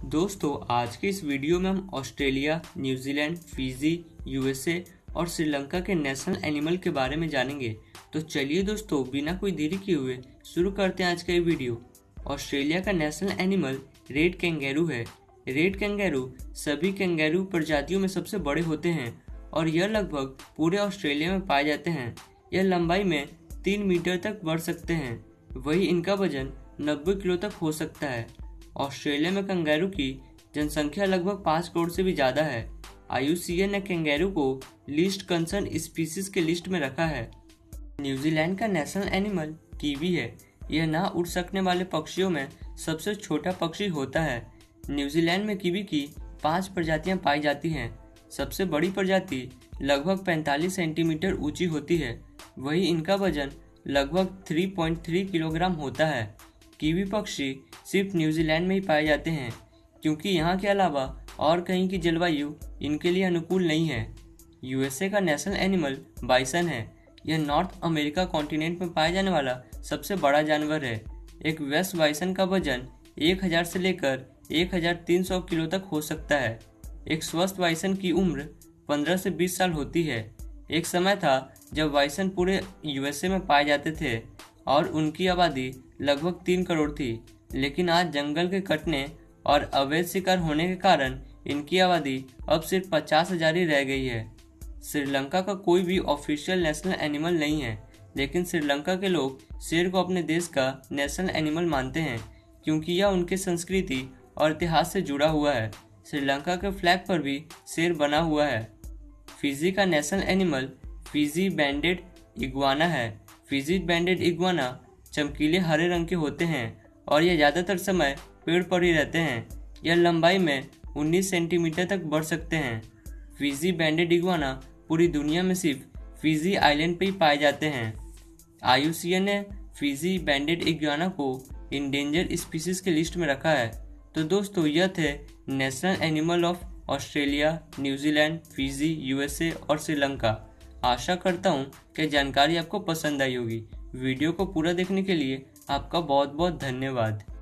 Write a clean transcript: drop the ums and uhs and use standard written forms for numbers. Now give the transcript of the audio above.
दोस्तों आज के इस वीडियो में हम ऑस्ट्रेलिया, न्यूजीलैंड, फिजी, यूएसए और श्रीलंका के नेशनल एनिमल के बारे में जानेंगे। तो चलिए दोस्तों बिना कोई देरी किए हुए शुरू करते हैं आज का ये वीडियो। ऑस्ट्रेलिया का नेशनल एनिमल रेड कैंगेरू है। रेड कैंगेरू सभी कैंगेरू प्रजातियों में सबसे बड़े होते हैं और यह लगभग पूरे ऑस्ट्रेलिया में पाए जाते हैं। यह लंबाई में 3 मीटर तक बढ़ सकते हैं, वही इनका वजन 90 किलो तक हो सकता है। ऑस्ट्रेलिया में कंगारू की जनसंख्या लगभग 5 करोड़ से भी ज़्यादा है। IUCN ने कंगारू को लीस्ट कंसर्न स्पीसीज के लिस्ट में रखा है। न्यूजीलैंड का नेशनल एनिमल कीवी है। यह ना उड़ सकने वाले पक्षियों में सबसे छोटा पक्षी होता है। न्यूजीलैंड में कीवी की 5 प्रजातियां पाई जाती हैं। सबसे बड़ी प्रजाति लगभग 45 सेंटीमीटर ऊंची होती है, वही इनका वजन लगभग 3.3 किलोग्राम होता है। कीवी पक्षी सिर्फ न्यूजीलैंड में ही पाए जाते हैं क्योंकि यहाँ के अलावा और कहीं की जलवायु इनके लिए अनुकूल नहीं है। यूएसए का नेशनल एनिमल बाइसन है। यह नॉर्थ अमेरिका कॉन्टिनेंट में पाया जाने वाला सबसे बड़ा जानवर है। एक वेस्ट बाइसन का वजन 1000 से लेकर 1300 किलो तक हो सकता है। एक स्वस्थ बाइसन की उम्र 15 से 20 साल होती है। एक समय था जब बाइसन पूरे यूएसए में पाए जाते थे और उनकी आबादी लगभग 3 करोड़ थी, लेकिन आज जंगल के कटने और अवैध शिकार होने के कारण इनकी आबादी अब सिर्फ 50,000 ही रह गई है। श्रीलंका का कोई भी ऑफिशियल नेशनल एनिमल नहीं है, लेकिन श्रीलंका के लोग शेर को अपने देश का नेशनल एनिमल मानते हैं क्योंकि यह उनके संस्कृति और इतिहास से जुड़ा हुआ है। श्रीलंका के फ्लैग पर भी शेर बना हुआ है। फिजी का national animal Fiji banded iguana है। फिजी बैंडेड इग्वाना चमकीले हरे रंग के होते हैं और यह ज़्यादातर समय पेड़ पर ही रहते हैं। यह लंबाई में 19 सेंटीमीटर तक बढ़ सकते हैं। फिजी बैंडेड इग्वाना पूरी दुनिया में सिर्फ फिजी आइलैंड पर ही पाए जाते हैं। IUCN ने फिजी बैंडेड इग्वाना को इंडेंजर स्पीसीज के लिस्ट में रखा है। तो दोस्तों यह थे national animal of Australia, New Zealand, Fiji, USA और श्रीलंका। आशा करता हूँ कि जानकारी आपको पसंद आई होगी। वीडियो को पूरा देखने के लिए आपका बहुत बहुत धन्यवाद।